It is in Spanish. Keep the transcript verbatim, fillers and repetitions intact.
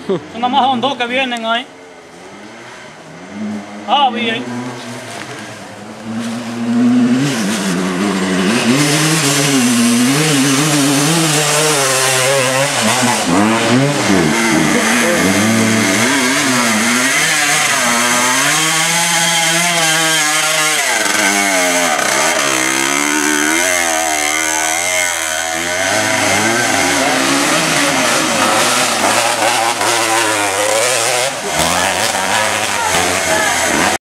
Son nada más son dos que vienen ahí. Ah, bien.